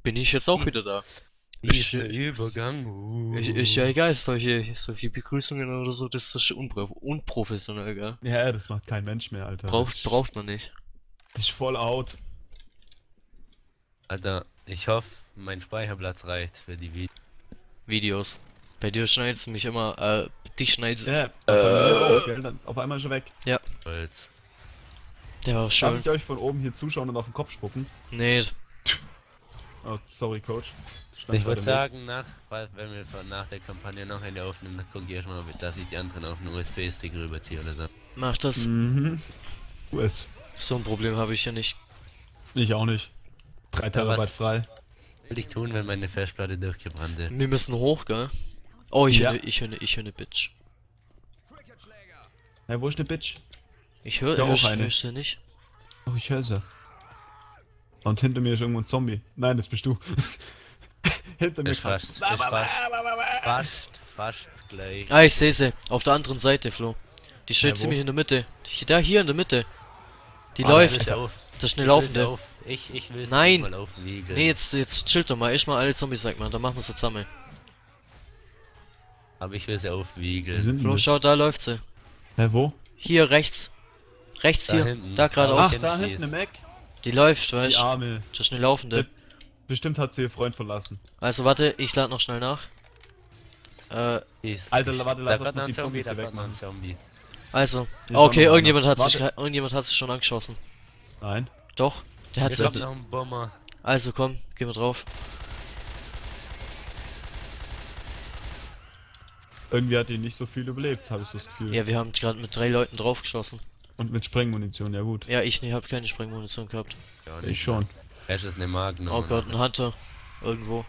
bin ich jetzt auch wieder da. Ist der Übergang. Ist ja egal, solche Begrüßungen oder so, das ist unprofessionell, gell? Ja, das macht kein Mensch mehr, Alter. Braucht man nicht. Das ist voll out. Alter, ich hoffe, mein Speicherplatz reicht für die Videos. Bei dir schneidest du mich immer, dich schneidest. Ja, auch, gell? Dann auf einmal schon weg. Videos. Der war Darf schön. ich euch von oben hier zuschauen und auf den Kopf spucken? Nee, Oh, sorry, Coach. Stand Ich würde gerade sagen, wenn wir nach der Kampagne noch eine aufnehmen, dann gucke ich erstmal, dass ich die anderen auf einen USB-Stick rüberziehe oder so. mach das. im Weg. US. So ein Problem habe ich ja nicht. Ich auch nicht. 3 Ja, Terabyte was? frei. Will ich tun, wenn meine Festplatte durchgebrannt ist? Wir müssen hoch, gell? Oh, ich Ja. höre eine Bitch. Hey, wo ist ne Bitch? Ich höre Ja, auch eine. hörst du nicht? Oh, ich höre sie. Und hinter mir ist irgendwo ein Zombie. Nein, das bist du. Hinter mir Ist fast gleich. Ah, ich sehe sie. Auf der anderen Seite, Flo. Die steht wo? ziemlich in der Mitte. Da hier in der Mitte. Die Ich läuft. will auf. Das schnell Ich will's laufende. auf. Ich will es Nein. mal aufwiegeln. Nee, jetzt chillt doch mal. Erst mal alle Zombies weg, man. Dann machen wir sie zusammen. Aber ich will sie Wo aufwiegeln. sind Flo, wir? schau, da läuft sie. Hä, wo? Hier rechts. Rechts Da hier. hinten. Da Ach, geradeaus. Bisschen da fies. hinten im Eck. Die läuft, Die weißt du? Arme. Das schnell laufende. Bestimmt hat sie ihr Freund verlassen. Also warte, ich lade noch schnell nach. Fies. Alter, warte, lass Da uns kommt noch die ein Zombie, Zombies da hier kommt noch ein wegmachen. Zombie. Also. Hier Okay, ist auch noch irgendjemand einer. hat sich schon angeschossen. Nein. Doch. Der hat Ich hab noch einen Bomber. Also komm, gehen wir drauf. Irgendwie hat die nicht so viel überlebt, habe ich das Gefühl. Ja, wir haben gerade mit 3 Leuten draufgeschossen. Und mit Sprengmunition, ja gut. Ja, ich hab keine Sprengmunition gehabt. Ja, Ich schon. Es ist eine Magnum. Oh Gott, ein Hunter. Irgendwo.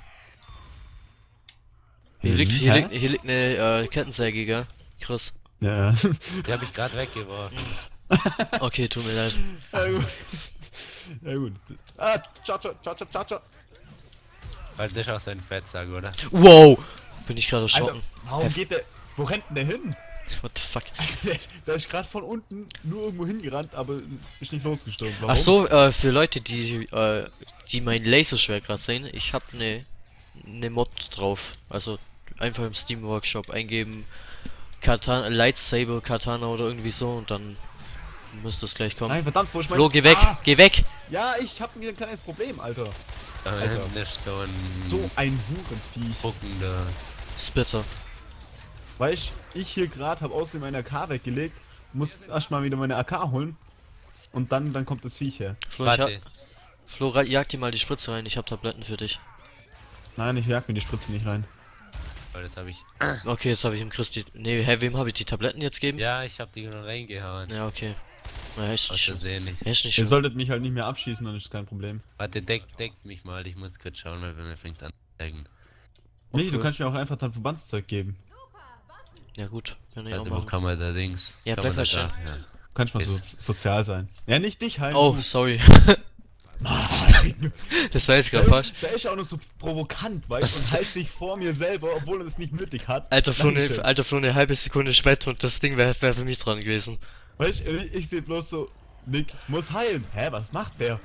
Hier Mhm. liegt eine Kettensäge, gell? Chris. Ja. Die hab ich gerade weggeworfen. Okay, tut mir leid. Ja gut. Ja gut. Ah, ciao. Weil das ist auch so ein Fettsack, oder? Wow! Bin ich gerade Alter, erschrocken. warum geht der... Wo rennt denn der hin? What the fuck? Der ist gerade von unten nur irgendwo hingerannt, aber ist nicht losgestürmt. Warum? Ach so, für Leute, die mein Laserschwert gerade sehen, ich habe eine Mod drauf. Also einfach im Steam Workshop eingeben Katana, Lightsaber Katana oder irgendwie so und dann müsste es gleich kommen. Nein, verdammt, wo ist mein... Flo, geh weg, Ah, geh weg! ja, ich hab ein kleines Problem, Alter. Da Alter. hinten ist so ein So ein Hurenviech. spuckender. Spitter. Weißt, ich hier gerade habe außerdem meine AK weggelegt, muss erstmal wieder meine AK holen und dann kommt das Viech her. Warte. Flo, jag dir mal die Spritze rein, ich habe Tabletten für dich. Nein, ich jag mir die Spritze nicht rein. Weil das habe ich. Okay, jetzt habe ich im Chris die... Nee, hä, wem habe ich die Tabletten jetzt gegeben? Ja, ich habe die nur reingehauen. Ja, okay. Na, echt Aus nicht schlimm. Versehen nicht. Echt nicht Ihr schlimm. solltet mich halt nicht mehr abschießen, dann ist kein Problem. Warte, deckt mich mal. Ich muss kurz schauen, weil bei mir fängt an zu zeigen. Nee, du Okay. kannst mir auch einfach dein Verbandszeug geben. Ja gut, kann ich auch Warte, wo machen. kann man da Dings? Ja, Kann man bleib da mal gar- ja. Du kannst mal so Ist- sozial sein. Ja, nicht dich halt. Oh, du. sorry. Nein. Das war jetzt Der gerade falsch. ist, der ist auch noch so provokant, weißt du, und hält sich vor mir selber, obwohl er es nicht nötig hat. Alter Dankeschön. Flo, eine halbe Sekunde später und das Ding wäre für mich dran gewesen. Weißt du, ich sehe bloß so, Nick muss heilen. Hä, was macht der?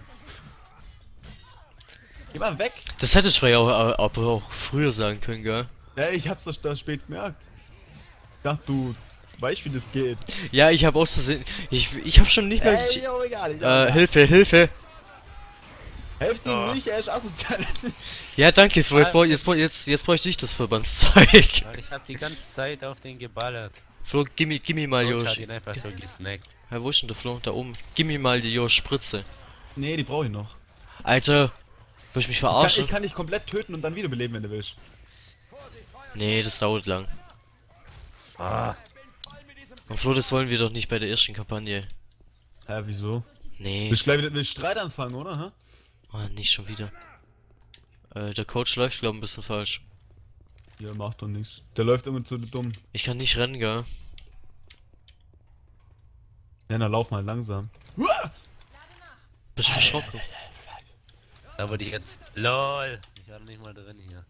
Geh mal weg. Das hätte ich vielleicht aber auch früher sagen können, gell? Ja, ich hab's doch spät gemerkt. Ich dachte, du weißt, wie das geht. Ja, ich habe auszusehen. Ich habe schon nicht mehr. Ey, jo, egal. Hilfe, Hilfe! Helft ihm Oh. nicht, er ist asozial. Ja, danke, Flo. Jetzt brauche ich nicht das Verbandszeug. Weil ich habe die ganze Zeit auf den geballert. Flo, gimme mal, Und hat Josh. ihn einfach so gesnackt. Ja, wo ist denn der Flo? Da oben. Gimme mal die Josh Spritze. Nee, die brauche ich noch. Alter, willst du mich Ich verarschen? kann dich komplett töten und dann wiederbeleben, wenn du willst. Nee, das dauert lang. Ah, Und Flo, das wollen wir doch nicht bei der ersten Kampagne. Hä, wieso? Nee, Willst du gleich wieder mit Streit anfangen, oder? Hä? oh, nicht schon wieder. Der Coach läuft, glaube ich, ein bisschen falsch. Ja, macht doch nichts. Der läuft immer zu dumm. Ich kann nicht rennen, gell? Ja, dann lauf mal langsam. Bist du erschrocken? da wurde ich jetzt. LOL! Ich war noch nicht mal drin hier.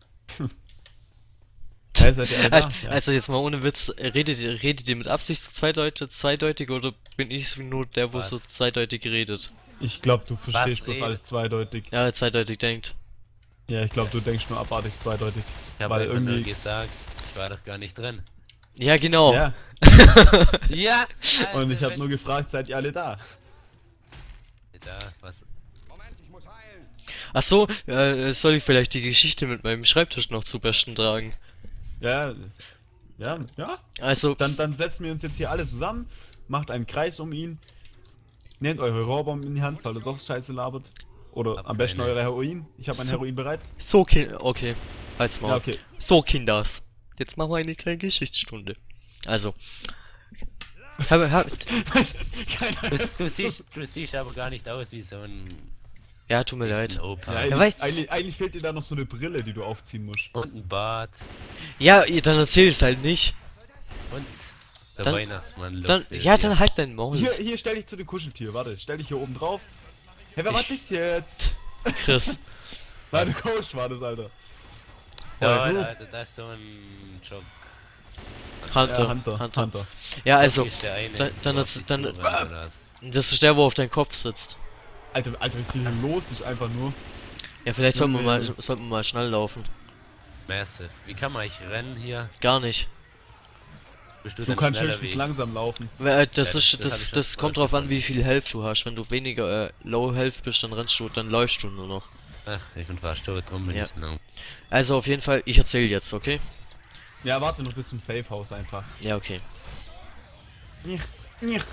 Hey, seid ihr alle da? Ja. Also jetzt mal ohne Witz, redet ihr mit Absicht so zweideutig oder bin ich nur der, wo Was? so zweideutig redet? Ich glaube, du verstehst bloß redet? alles zweideutig. Ja, zweideutig denkt. Ja, ich glaube, du denkst nur abartig zweideutig. Ich habe Weil einfach nur irgendwie- gesagt, ich war doch gar nicht drin. Ja, genau. Ja, Ja! und ich habe Alter, nur gefragt, seid ihr alle da? da, was? Ach so, soll ich vielleicht die Geschichte mit meinem Schreibtisch noch zu besten tragen? Ja, ja. Also, Dann setzen wir uns jetzt hier alle zusammen, macht einen Kreis um ihn, nehmt eure Rohrbomben in die Hand, weil ihr doch scheiße labert. Oder Hab am besten keine. eure Heroin. Ich habe mein So. Heroin bereit. so okay, halt's mal. Ja, okay. So, Kinders. Jetzt machen wir eine kleine Geschichtsstunde. Also, hab, Keiner. Du siehst aber gar nicht aus wie so ein ja, tut mir leid. ein Opa. Ja, Ja, weil- eigentlich fehlt dir da noch so eine Brille, die du aufziehen musst. Und ein Bart. Ja, dann erzähl es halt nicht. Und der Dann- Weihnachtsmann. Dann, fehlt ja, dir. dann halt dein Maul, Hier stell dich zu dem Kuscheltier, warte, stell dich hier oben drauf. Hey, wer war Ich- das jetzt? Chris. Nein, Coach war das, Alter. Ja, du? Alter, das ist so ein Job. Hunter, Hunter. Hunter. Ja, also, Ist der eine, dann wo auf dich dann- zurennt, oder was? das ist der, wo auf deinem Kopf sitzt. Alter, wie viel hier los ist einfach nur. Ja, vielleicht sollten wir Junge. mal schnell laufen. Massive. Wie kann man eigentlich rennen hier? Gar nicht. Bist du, Du dann kannst schneller höchstens wie ich? langsam laufen. Das das hab ich das schon kommt drauf an, rausgefunden. wie viel Health du hast. Wenn du weniger Low Health bist, dann rennst du, dann läufst du nur noch. Ach, ich bin fast tot, drum bin Ja. ich so lang. Also auf jeden Fall, ich erzähle jetzt, okay? Ja, warte noch bis zum Safe House einfach. Ja, okay. Nicht, nicht.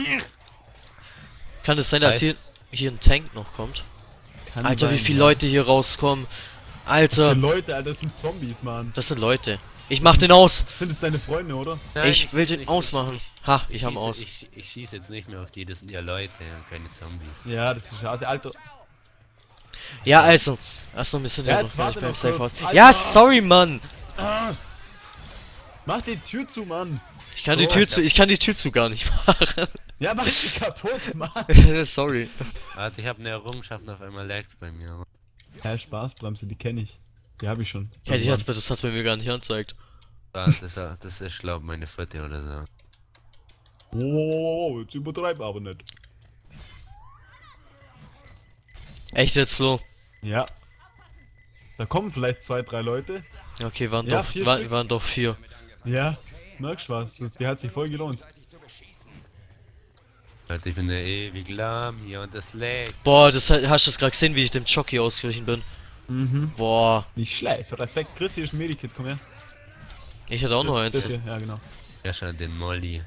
Kann es sein, dass Heißt- hier ein Tank noch kommt? Kann Alter, sein, wie viele ja. Leute hier rauskommen. Alter, Für Leute, Alter, das sind Zombies, Mann. das sind Leute. Ich mach den aus. Sind es deine Freunde, oder? Nein, Ich will schieß den nicht, ausmachen. Ha, ich hab schieße- aus. Ich schieße jetzt nicht mehr auf die, das sind ja Leute, keine Zombies. Ja, das ist schade, Alter. Ja, also. Achso, wir sind ja Ja, noch jetzt gar nicht warte beim noch Safe House. kurz. Alter. Ja, sorry, Mann. Ah. Mach die Tür zu, Mann. Ich kann die So, Tür Alter. zu, ich kann die Tür zu gar nicht machen. Ja, mach die kaputt, Mann. Sorry. Warte, ich habe eine Errungenschaft, auf einmal lag's bei mir. Ja, Spaßbremse, die kenne ich. Die habe ich schon. Ja, das hat's bei mir gar nicht angezeigt. Das ist, glaub meine vierte oder so. Oh, jetzt übertreib aber nicht. Echt jetzt, Flo? Ja. Da kommen vielleicht 2, 3 Leute. Okay, waren Ja, doch, 4 Stück. waren doch 4. Ja, merkst du was? Die hat sich voll gelohnt. Leute, ich bin ja ewig lahm hier und das laggt. Boah, hast du das gerade gesehen, wie ich dem Jockey ausgewichen bin? Mhm. Boah, Nicht schlecht. Respekt, Chris, hier ist ein Medikit, komm her. ich hatte auch noch eins. Das hier, ja genau. Ja, schon den Molly.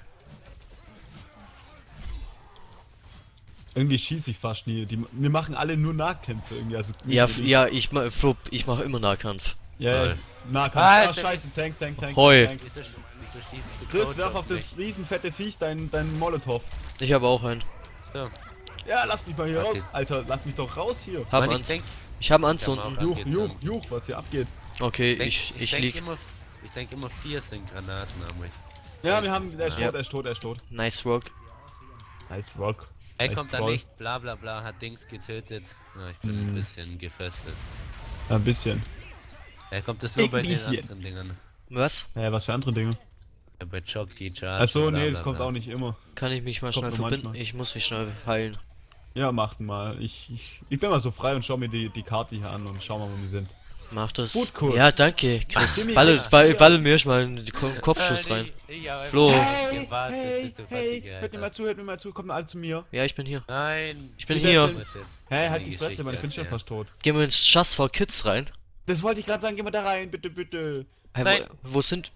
Irgendwie schieße ich fast nie. Wir machen alle nur Nahkämpfe irgendwie. Also Ja, nicht- ja, Flo, ich mache immer Nahkampf. Ja, Toll. Nahkampf. Alter. Ah, scheiße, Tank. Hoi. Tank. Wieso schießt du Chris, Coach werf auf das mich? riesenfette Viech dein Molotow. Ich habe auch einen. So. Ja, lass mich mal hier Okay. raus. Alter, lass mich doch raus hier. Hab Mann, ich ans. denk, Ich habe Ich hab anzünden. auch- Juch, was hier abgeht. Okay, denk, ich denk lieg. immer, ich denk immer 4 sind Granaten, aber ich. Ja, wir haben, der ist Ja. tot, der ist tot. Nice work. Nice rock. Er Echt kommt da toll. nicht, bla bla bla, hat Dings getötet. Na, ich bin ein bisschen gefesselt. Ein bisschen. Er kommt das nur Ein bei den bisschen. anderen Dingern. Was? Ja, was für andere Dinge. Ja, bei Jockey, Charge. Achso, bla, nee, bla, das kommt bla. auch nicht immer. Kann ich mich mal Kommt schnell nur verbinden? manchmal. Ich muss mich schnell heilen. Ja, macht mal. Ich bin mal so frei und schau mir die Karte hier an und schau mal, wo wir sind. Mach das. Gut, cool. Ja, danke, Chris. Jimmy, Balle mir schon mal in den Kopfschuss rein. Ich hab Flo. einfach gewartet, bis du fertig hört mir mal zu, kommt mal alle zu mir. Ja, ich bin hier. Nein. Ich bin Wie hier. wär's Ich muss jetzt Hä, eine halt die Fresse, Geschichte meine Finster erzählen. fast tot. Gehen wir ins Just for Kids rein. Das wollte ich gerade sagen, geh mal da rein, bitte. Hey, Nein. wo sind.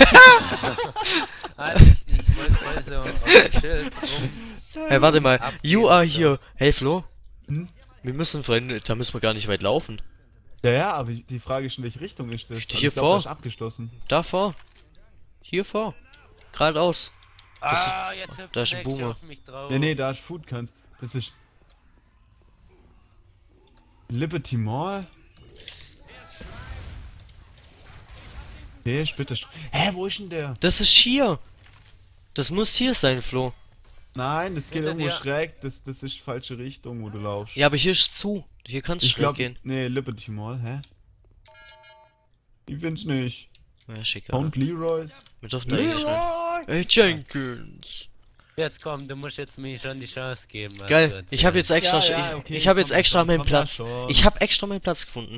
Alter, ich wollte voll so auf dem Schild rum. Hey, warte mal. Ab You geht's, are so. here. Hey, Flo. Hm? Wir müssen, Freunde, da müssen wir gar nicht weit laufen. Ja, aber die Frage ist, in welche Richtung ist das? Hier ich glaub, vor. das ist abgeschlossen. Da vor. Hier vor. Geradeaus. Ah, jetzt hüpft da ist der ein Nächste Boomer. auf mich drauf. Nee, da ist Food Cans. Das ist. Liberty Mall? Nee, bitte. Hä, wo ist denn der? Das ist hier. Das muss hier sein, Flo. Nein, das geht Hinter irgendwo dir. schräg. Das ist falsche Richtung, wo du laufst. Ja, aber hier ist zu. Hier kannst du ich schräg glaube, gehen. nee, Liberty Mall, hä? Ich find's nicht. Ja, schick. Count Leroy's. Wir dürfen da eigentlich rein. Leroy! Hey, Jenkins. Jetzt komm, du musst jetzt mir schon die Chance geben. was zu Geil. erzählen. Ich habe jetzt extra, Ja, ja, okay, ich habe jetzt komm, extra komm, meinen komm, Platz. ja schon. Ich habe extra meinen Platz gefunden.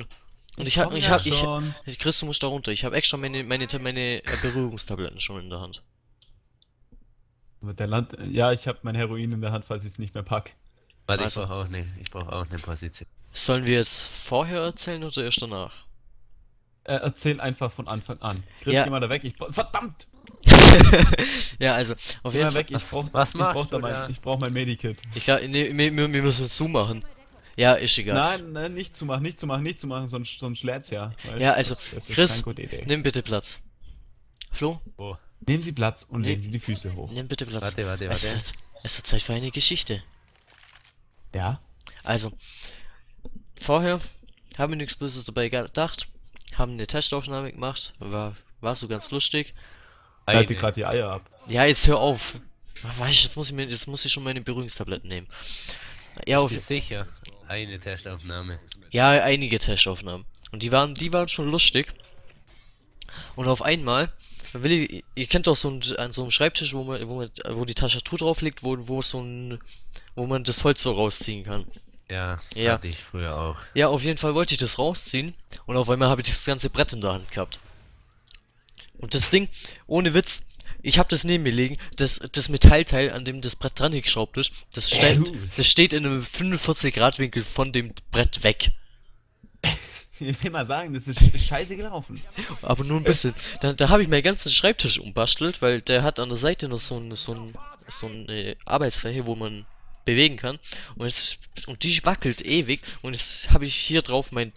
Und schon. Chris, du musst da runter. Ich habe extra meine Beruhigungstabletten schon in der Hand. Aber der Land. Ja, ich habe mein Heroin in der Hand, falls ich es nicht mehr pack. Warte, Also. ich brauche auch eine Position. Sollen wir jetzt vorher erzählen oder erst danach? Erzähl einfach von Anfang an. Chris, Ja. geh mal da weg. Verdammt! Ja, also, auf Geh jeden mal Fall. weg. Ich machst du da? brauch mein Medikit. Nee, wir müssen es zumachen. Ja, ist egal. Nein, nein, nicht zumachen, sonst schlägt's ja. Weißt Ja, du, also, das ist Chris, keine gute Idee. nimm bitte Platz. Flo, Oh, Nehmen Sie Platz und Nee. legen Sie die Füße hoch. nimm bitte Platz. warte. Es wird Zeit für eine Geschichte. Ja? Also, vorher haben wir nichts Böses dabei gedacht, haben eine Testaufnahme gemacht, war so ganz lustig. Halt dir eine. gerade die Eier ab. Ja, jetzt hör auf. Weißt, jetzt muss ich schon meine Beruhigungstabletten nehmen. Ja, Bist du sicher? Eine Testaufnahme. ja, einige Testaufnahmen. Und die waren schon lustig. Und auf einmal ihr kennt doch an so einem Schreibtisch, wo die Tastatur drauf liegt, wo man das Holz so rausziehen kann. Ja, Ja. hatte ich früher auch. Ja, auf jeden Fall wollte ich das rausziehen und auf einmal habe ich das ganze Brett in der Hand gehabt. Und das Ding, ohne Witz, ich habe das neben mir liegen, das Metallteil, an dem das Brett dran geschraubt ist, das steht in einem 45-Grad-Winkel von dem Brett weg. Ich will mal sagen, das ist scheiße gelaufen. Aber nur ein bisschen. Da habe ich meinen ganzen Schreibtisch umbastelt, weil der hat an der Seite noch so eine Arbeitsfläche, wo man bewegen kann. Und die wackelt ewig. Und jetzt habe ich hier drauf mein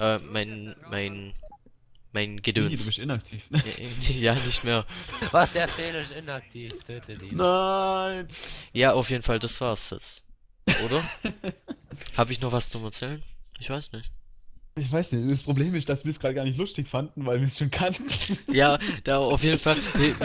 Du Gedöns. bist inaktiv. Ja, nicht mehr. Was, der Zähler ist inaktiv, tötet ihn. Nein! Ja, auf jeden Fall, das war's jetzt. Oder? Habe ich noch was zum Erzählen? Ich weiß nicht. Ich weiß nicht, das Problem ist, dass wir es gerade gar nicht lustig fanden, weil wir es schon kannten. Ja, da auf jeden Fall.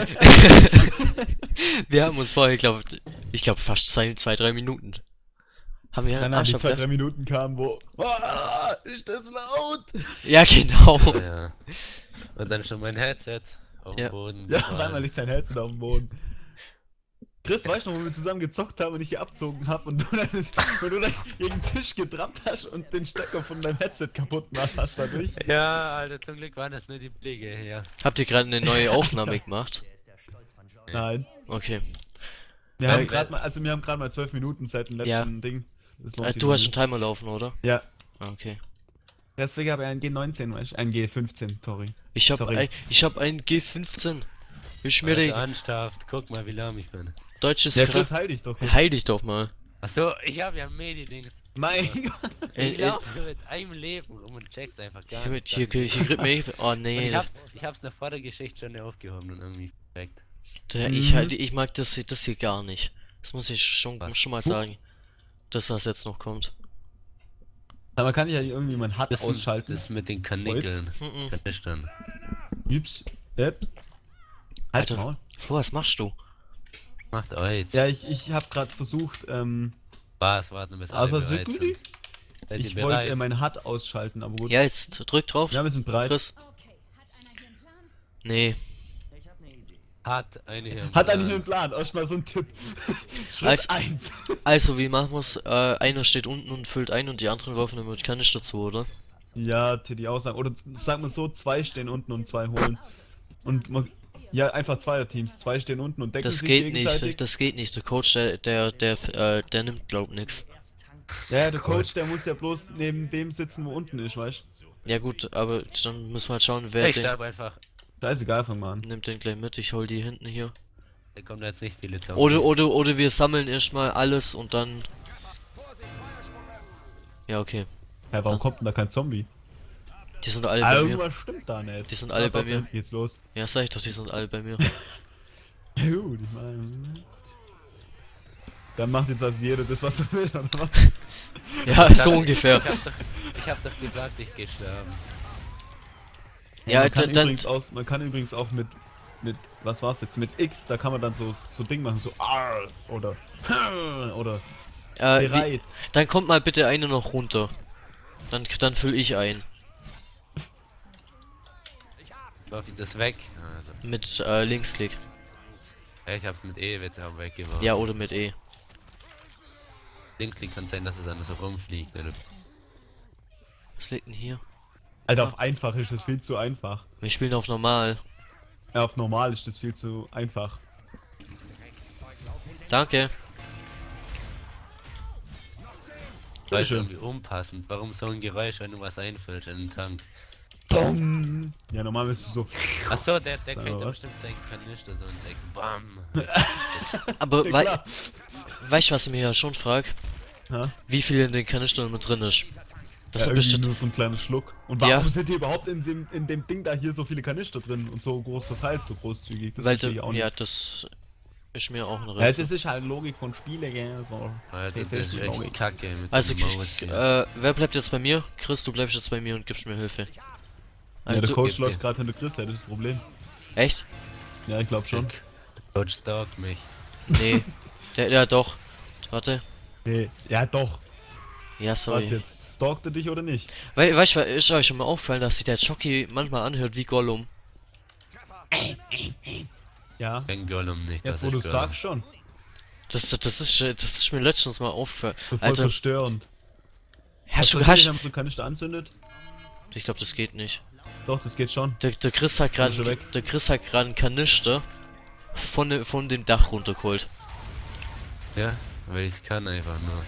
Wir haben uns vorher, ich glaube fast 2-3 Minuten. Haben wir Dann die Arsch 2-3 Minuten kamen, wo. Ah, ist das laut? Ja, genau. Ja. Und dann schon mein Headset auf dem Ja. Boden. Ja, gefallen. auf einmal liegt dein Headset auf dem Boden. Chris, weißt du noch, wo wir zusammen gezockt haben und ich hier abzogen habe und du dann gegen den Tisch gedrammt hast und den Stecker von deinem Headset kaputt gemacht hast dadurch? Ja, Alter, zum Glück waren das nur die Blicke hier. Habt ihr gerade eine neue Aufnahme gemacht? Nein. Okay. Wir Ja, haben gerade mal 12 Minuten seit dem letzten Ja. Ding. Das lohnt sich Du hast nicht. einen Timer laufen, oder? Ja. Ah, okay. Deswegen habe ich einen G19, weißt du? Ein G15, sorry. Ich hab Sorry. einen G15. Ich mir Alter, den Ernsthaft, guck mal, wie lahm ich bin. deutsches Ja, Chris, heil dich doch. Heil dich doch mal. Achso, ich habe ja Medi-Dings. Mein Gott. Ich laufe mit einem Leben rum und check's einfach gar nicht. Hier kriegt mir. Oh Und nee. ich hab's nach vor der Geschichte schon aufgehoben und irgendwie perfekt. Ich mag das hier gar nicht. Das muss ich schon Was? mal sagen. Dass das jetzt noch kommt. Aber kann ich ja irgendwie mein HUD Das, ausschalten? das mit den Kanickeln. Mhm. Kanistern. Üps. Yep. Halt Alter. Maul. Flo, was machst du? Macht euch. Ja, ich habe gerade versucht, Spaß, warten bis alle also bereit sind. Seid ihr ich bereit? wollte mein HUD ausschalten, aber gut. Ja, jetzt drück drauf. Ja, wir sind bereit. Chris. Nee. Hat eine hier. im Hat er Plan. nicht einen Plan? Erstmal so ein Tipp. Schritt Als- 1. Also, wie machen wir's? Einer steht unten und füllt ein und die anderen werfen immer mit Kanister zu, oder? Ja, die Aussage. Oder sag mal so, 2 stehen unten und 2 holen. Und ja, einfach Zweierteams. 2 stehen unten und decken Das sich geht gegenseitig. nicht, das geht nicht. Der Coach, der nimmt, glaub nix. Ja, der Coach, der muss ja bloß neben dem sitzen, wo unten ist, weißt Ja gut, aber dann müssen wir halt schauen, wer Ich den sterbe einfach. du? Scheißegal, fang mal an. nimmt den gleich mit. Ich hol die hinten hier. Da kommen jetzt nicht viele Zombies. Oder wir sammeln erstmal alles und dann. Ja, okay. Ja, warum kommt denn da kein Zombie? Die sind alle bei mir. Irgendwas stimmt da nicht. Die sind alle bei mir. Jetzt geht's los. Ja, sag ich doch, die sind alle bei mir. Ja, gut, ich meine. Dann macht jetzt also jeder das, was er will, oder was? Ja, so ungefähr. Ich hab doch gesagt, ich geh sterben. Ja, man kann übrigens auch mit was war's jetzt, mit X, da kann man dann so Ding machen, so R oder oder bereit. dann kommt mal bitte eine noch runter. Dann füll ich ein. Warf ich das weg? Also, Mit Linksklick. ja, ich hab's mit E wieder weggeworfen. Ja, oder mit E. Linksklick kann sein, dass es anders so rumfliegt. Ne? Was liegt denn hier? Alter, auf einfach ist das viel zu einfach. Wir spielen auf normal. Ja, auf normal ist das viel zu einfach. Danke. Geräusch Bitteschön. irgendwie unpassend. Warum so ein Geräusch, wenn du was einfüllst in den Tank? Bom. Ja, normal ist es so. Achso, der kriegt Aber da was? bestimmt seinen Kanister so ins Ex. Bam! Aber Ja, klar. weißt du, was ich mir ja schon frag? Ja? Wie viel in den Kanistern mit drin ist? Das Ja, sind irgendwie bestimmt. nur so ein kleiner Schluck. Und Ja. warum sind hier überhaupt in dem Ding da hier so viele Kanister drin und so groß verteilt, so großzügig? Das Weil verstehe ich auch nicht. ja, das ist mir auch ein Ja, Rätsel. das ist halt Logik von Spiele, gell? So. Alter, Das das ist Logik. echt kacke mit Also, der Maus hier. wer bleibt jetzt bei mir? Chris, du bleibst jetzt bei mir und gibst mir Hilfe. Ja, Also der du, Coach gib läuft dir. gerade hinter Chris, ja, das ist das Problem. echt? Ja, ich glaube schon. Der Coach stalkt mich. Nee. Ja, doch. Warte. Nee, ja doch. Ja, Was sorry. jetzt? Stalkt er dich oder nicht? Weißt du, ist euch schon mal aufgefallen, dass sich der Jockey manchmal anhört wie Gollum? Ja. Kein Gollum nicht, Jetzt das wo ist du Gollum. sagst schon. Das ist mir letztens mal aufgefallen. So voll Alter, verstörend. hast du, Wenn hast, man so einen Kanister anzündet? ich glaube, das geht nicht. Doch, das geht schon. Der Chris hat Ist schon gerade, weg. der Chris hat gerade einen Kanister von dem Dach runtergeholt. Ja, weil ich es kann einfach nur.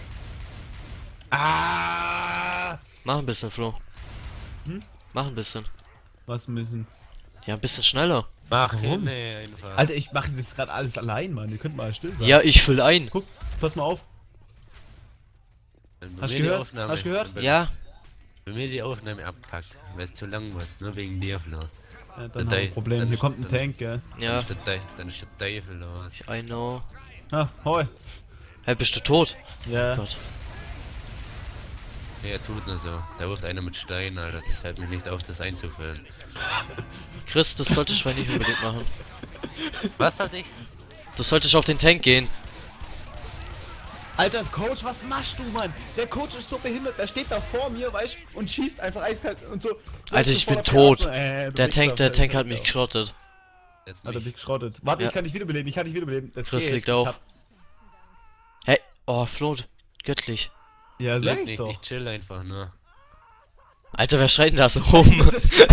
Ah! Mach ein bisschen, Flo. Hm? Mach ein bisschen. Was müssen? Ja, ein bisschen schneller. Mach Warum? hin, nee, einfach. Alter, ich mache das gerade alles allein, Mann. Ihr könnt mal still sein. Ja, ich füll ein. Guck, pass mal auf. Wenn bei Hast mir du die gehört? Aufnahme- Hast du gehört? wenn Ja, Bei mir die Aufnahme abkackt, weil es zu lang wird, nur wegen dir, Flo. Ja, dann Der haben wir ein Dei- Problem. dann Hier ist- kommt ein dann- Tank, gell? ja, Dann ist der Teufel los. I know. Ah, hoi. Hey, bist du tot? Ja. Gott. Nee, er tut nur so. Da wirft einer mit Stein, Alter. Das hält mich nicht auf, das einzufüllen. Chris, das solltest du nicht unbedingt machen. Was sollte ich? Du solltest auf den Tank gehen. Alter, Coach, was machst du, Mann? Der Coach ist so behindert. Der steht da vor mir, weißt du, und schießt einfach eiskalt und so. Alter, ich Vor bin der tot. Plase. Der Wichser, Tank hat mich Wichser. geschrottet. Jetzt Hat er mich. dich geschrottet. Warte, Ja. ich kann dich wiederbeleben. Ich kann dich wiederbeleben. Das Chris geht. liegt Ich auch. hab- Hey, oh, Flo, göttlich. Ja, sag Leg ich nicht, doch. ich chill einfach nur. Alter, wer schreit denn da so rum?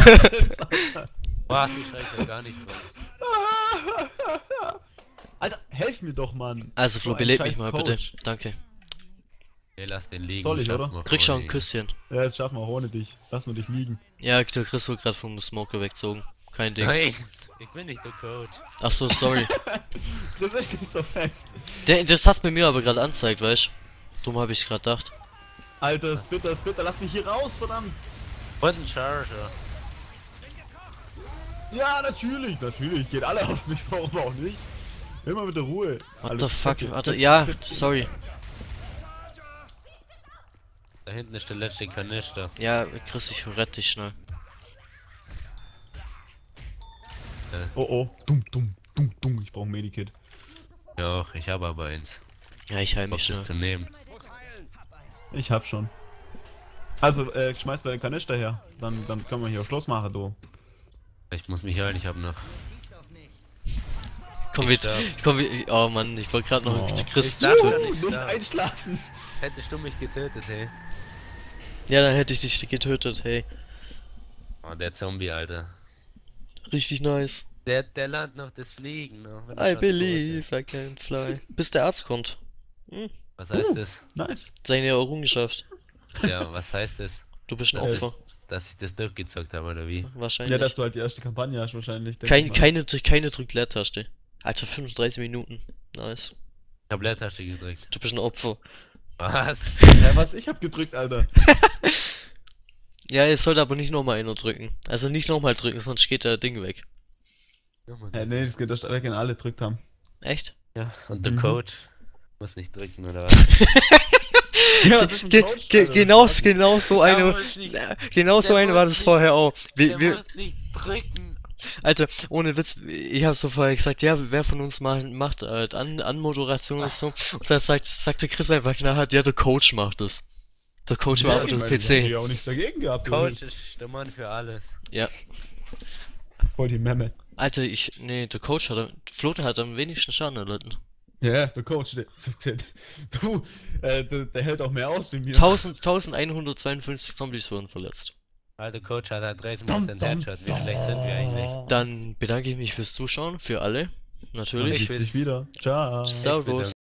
Was, ich schreib ja gar nicht drauf. Alter, helf mir doch, Mann. Also, Flo, So ein beleb scheiß mich mal Coach. bitte. Danke. Ey, lass den liegen. Soll ich, schaffen oder? wir Krieg schon vorne. ein Küsschen. Ja, das schaffen wir auch ohne dich. Lass nur dich liegen. Ja, der Chris wurde gerade vom Smoker weggezogen. Kein Ding. Nein, ich bin nicht der Coach. Ach so, sorry. Das ist nicht so fett. Das hat's bei mir aber gerade anzeigt, weißt du? Drum habe ich gerade gedacht. Alter, Splitter, lass mich hier raus, verdammt. Und ein Charger. Ja, natürlich. Geht alle auf mich, warum auch nicht? Immer mit der Ruhe. What Alles the fuck? Kacke. Warte, ja, sorry. Da hinten ist der letzte Kanister. Ja, Chris, ich rette dich schnell. Oh oh, dumm. Ich brauch ein Medikit. Ja, ich habe aber eins. Ja, ich heil Bock mich das schnell. zu nehmen. Ich hab schon. Also, schmeiß mal den Kanister her. Dann können wir hier Schluss machen, du. Ich muss mich heilen, ich habe noch. Komm, Ich sterb. oh Mann, ich wollte gerade noch Oh. Chris Ich darf töten. gar nicht Nicht sterben. einschlafen. Hättest du mich getötet, hey. Ja, dann hätte ich dich getötet, hey. Oh, der Zombie, Alter. Richtig nice. Der lernt noch das Fliegen, noch. wenn er I schon believe I can fly. Bis der Arzt kommt. Hm, tot ist. Was heißt das? Nice. seine Errungenschaft. Ja, was heißt das? Du bist ein Das ist- Opfer. Dass ich das durchgezockt habe, oder wie? Ja, Wahrscheinlich. dass du halt die erste Kampagne hast, wahrscheinlich. denk ich Kein, mal. keine Drück-Leertaste. Alter, 35 Minuten. Nice. Ich habe Leertaste gedrückt. Du bist ein Opfer. Was? Ja, was? Ich hab gedrückt, Alter. Ja, ihr sollt aber nicht nochmal einer drücken. Also nicht nochmal drücken, sonst geht der Ding weg. Ja, nee, das geht, dass alle alle gedrückt haben. Echt? Ja, und der Mhm. Coach muss nicht drücken, oder was? Ja, das ist ein Coach, Alter. Genau so eine. muss nicht, Genau so der eine war muss das nicht- vorher auch. der muss nicht drücken. Alter, ohne Witz, ich hab so vorher gesagt, ja, wer von uns macht Anmoderation oder so. Und dann sagte Chris einfach knallhart, ja, der Coach macht das. Der Coach war Ja, aber ich durch meine, ich hab PC. ja auch nichts dagegen gehabt. Coach ist der Mann für alles. Ja. Voll die Memme. Alter, der Coach Flote hat am wenigsten Schaden erlitten. Ja, der Coach, der hält auch mehr aus wie mir. 1152 Zombies wurden verletzt. Alter Coach hat halt 13% Headshot. Wie schlecht sind wir eigentlich? Dann bedanke ich mich fürs Zuschauen, für alle. Man Natürlich. sieht sich wieder. Ciao. Servus.